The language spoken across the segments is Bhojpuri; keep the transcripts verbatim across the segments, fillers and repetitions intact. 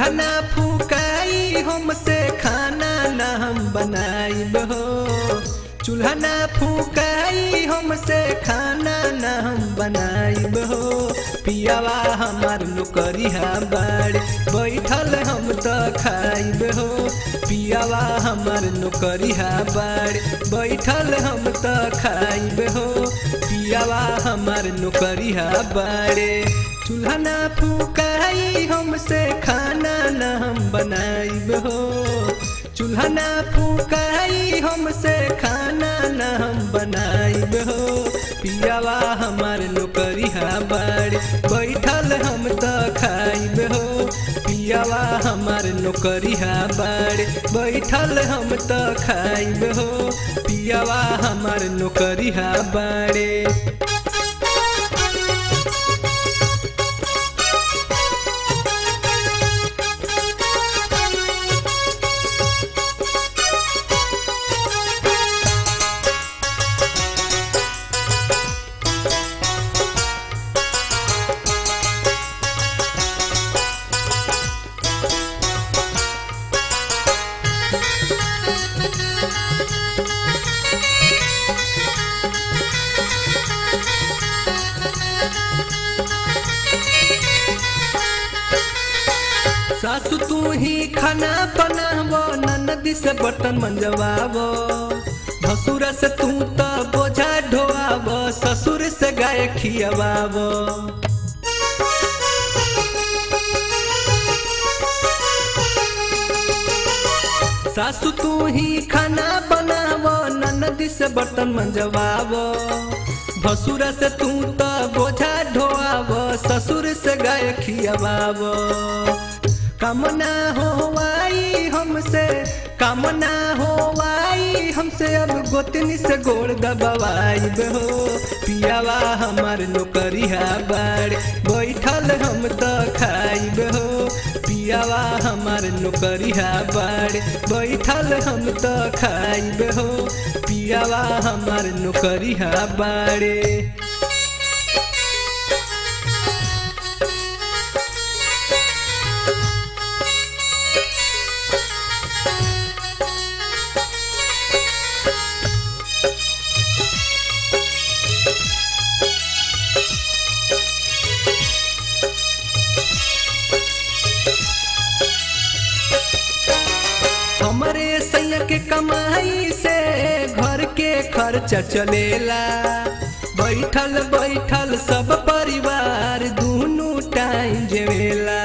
चूल्हा ना फूकाई हमसे खाना ना हम बनाइब हो। चूल्हा ना फूकाई हमसे खाना ना हम बनाइब हो। पियावा हमार नौकरिया बाड़ बैठल हम तो खाइब हो। पियावा हमार नौकरिया बाड़ बैठल हम तो खाइब हो। पियावा हमार नौकरिया बाड़े चूल्हा ना फूकाई हमसे खाना ना हम बनाइब हो। चूल्हा ना फूकाई हमसे खाना ना हम बनाइब हो। पियावा हमार नौकरिया बाड़ बैठल हम तो खाइब हो। पियावा हमार नौकरिया बाड़ बैठल हम तो खाइब हो। पियावा हमार नौकरिया बाड़े सासु तू ही खाना बनावो ननदी से बर्तन मंजवावो। भसुर से तू तो बोझा ढोआवो ससुर से गाय खियावावो। सासु तू ही खाना बनावो ननदी से बर्तन मंजवावो। भसुर से तू तो बोझा ढोआवो ससुर से गाय खियावावो। कामना होवाई हमसे कामना होवाई हमसे अब गोतनी से गोड़ दबावाइब हो। पियावा हमार नौकरिया बाड़ बैठल हम तो खाइब हो। पियावा हमार नौकरिया बाड़ बैठल हम तो खाइब हो। पियावा हमार नौकरिया बाड़े हमरे सैया के कमाई से घर के खर्चा चलेला। बैठल बैठल सब परिवार दूनू टाइम जेवेला।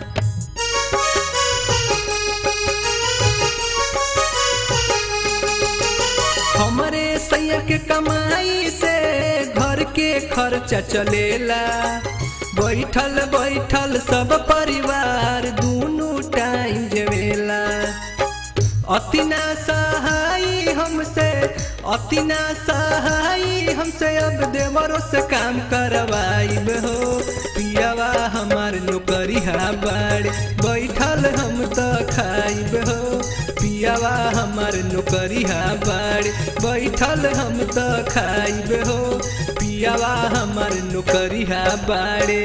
हमरे सैया के कमाई से घर के खर्चा चलेला। बैठल बैठल सब परिवार दूनू टाइम जेवेला। अतिना सहाई हमसे अतिना सहाई हमसे अब देवरों से काम करवाइब हो। पियावा हमार नौकरिया बाड़ बैठल हम तो खाइब हो। पियावा हमार नौकरिया बाड़ बैठल हम तो खाइब हो। पियावा हमार नौकरिया बाड़े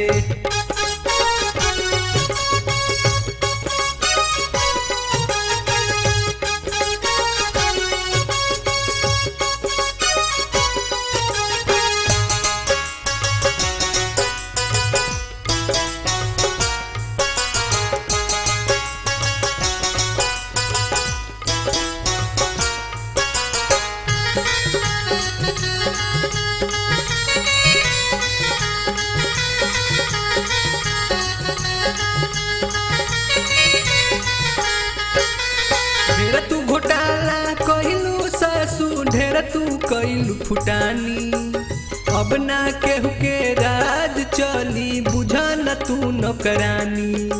ढेर तू घोटाला कइलू सासू ढेर तू कइलू फुटानी। अब ना केहू के राज चली बुझा न तू नौकरानी।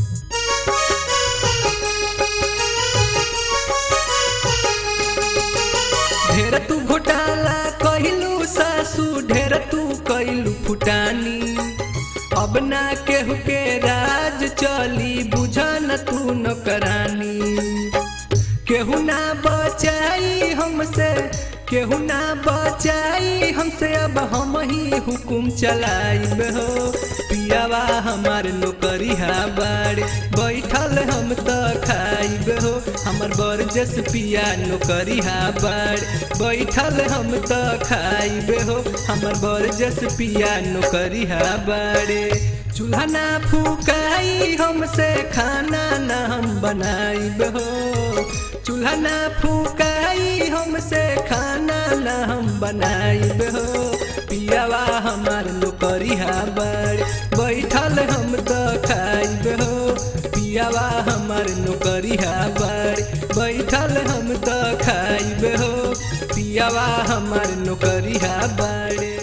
ढेर तू घोटाला कइलू सासू ढेर तू कइलू फुटानी। अब ना केहू के राज चली बुझा न तू नौकरानी। केहू ना बचाई हमसे केहू ना बचाई हमसे अब हम ही हुकुम चलाइब हो। पियावा हमार नौकरिया बाड़े बैठल हम तो खाइब हो। हमार बरजस पिया नौकरिया बाड़े बैठल हम तो खाइब हो। हमार बरजस पिया नौकरिया बाड़े चूल्हा ना फूकाई हमसे खाना ना हम बनाइब हो। चूल्हा ना फूकाई हमसे खाना ना हम बनाइब हो। पियावा हमार नौकरिया बाड़े बैठल हम तो खाइब हो। पियावा हमार नौकरिया बाड़े बैठल हम तो खाइब हो। पियावा हमार नौकरिया बाड़े।